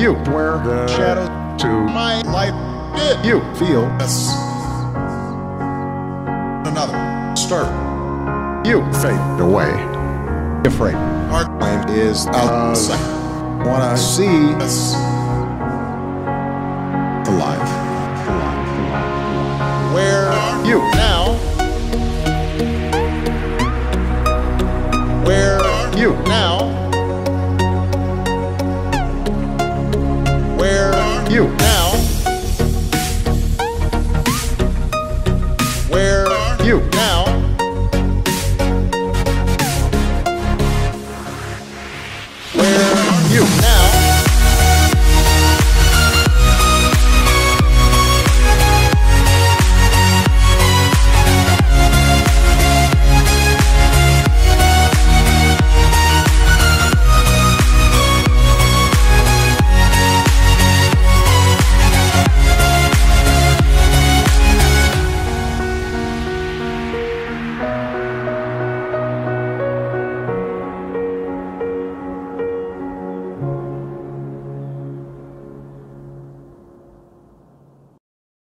You where the shadow to my life did you feel this another start you fade away afraid our mind is out of sight wanna see this